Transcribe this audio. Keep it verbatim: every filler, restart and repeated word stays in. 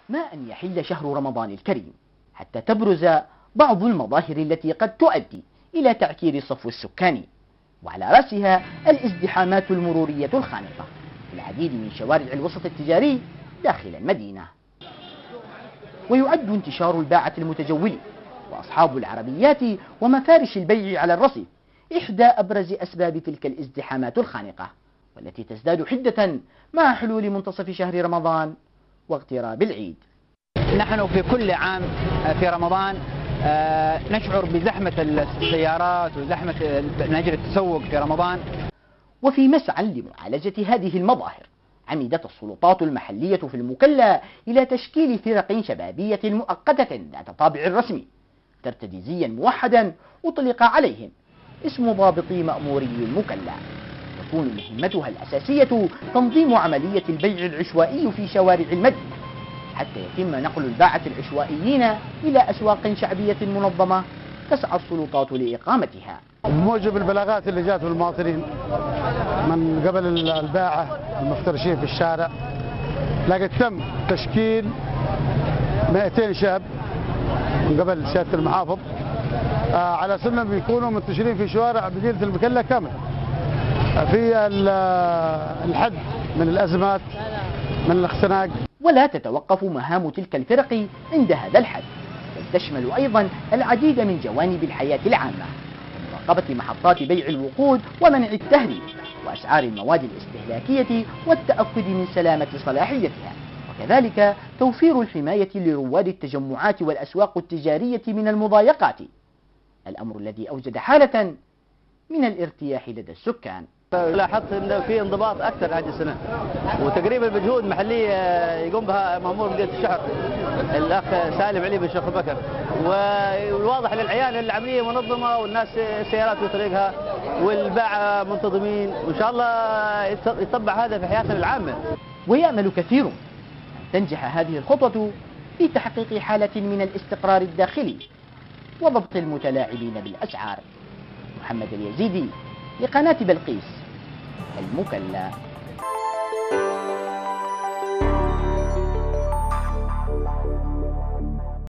ما أن يحل شهر رمضان الكريم حتى تبرز بعض المظاهر التي قد تؤدي إلى تعكير الصفو السكاني، وعلى رأسها الازدحامات المرورية الخانقة في العديد من شوارع الوسط التجاري داخل المدينة. ويعد انتشار الباعة المتجولين وأصحاب العربيات ومفارش البيع على الرصيف إحدى أبرز أسباب تلك الازدحامات الخانقة، والتي تزداد حدة مع حلول منتصف شهر رمضان واقتراب العيد. نحن في كل عام في رمضان نشعر بزحمة السيارات وزحمة من أجل التسوق في رمضان. وفي مسعى لمعالجة هذه المظاهر عمدت السلطات المحلية في المكلا إلى تشكيل فرق شبابية مؤقتة ذات طابع رسمي ترتديزيا موحدا أطلق عليهم اسم ضابطي مأموري المكلا، تكون مهمتها الأساسية تنظيم عملية البيع العشوائي في شوارع المدينة حتى يتم نقل الباعة العشوائيين إلى أسواق شعبية منظمة تسعى السلطات لإقامتها. بموجب البلاغات اللي جات من المواطنين من قبل الباعة المفترشين في الشارع، لقد تم تشكيل مئتين شاب من قبل سيادة المحافظ على سنة بيكونوا منتشرين في شوارع مدينة المكلا كامل في الحد من الأزمات من الاختناق. ولا تتوقف مهام تلك الفرق عند هذا الحد، بل تشمل أيضا العديد من جوانب الحياة العامة كمراقبة محطات بيع الوقود ومنع التهريب وأسعار المواد الاستهلاكية والتأكد من سلامة صلاحيتها، وكذلك توفير الحماية لرواد التجمعات والأسواق التجارية من المضايقات، الأمر الذي أوجد حالة من الارتياح لدى السكان. لاحظت ان في انضباط اكثر هذه السنه، وتقريبا بجهود محليه يقوم بها مامور مديريه الشحر الاخ سالم علي بن شيخ بكر، والواضح للعيان العمليه منظمه والناس سيارات في طريقها والباعه منتظمين، وان شاء الله يطبع هذا في حياتنا العامه. ويأمل كثير ان تنجح هذه الخطوه في تحقيق حاله من الاستقرار الداخلي وضبط المتلاعبين بالاسعار. محمد اليزيدي لقناة بلقيس المكلا.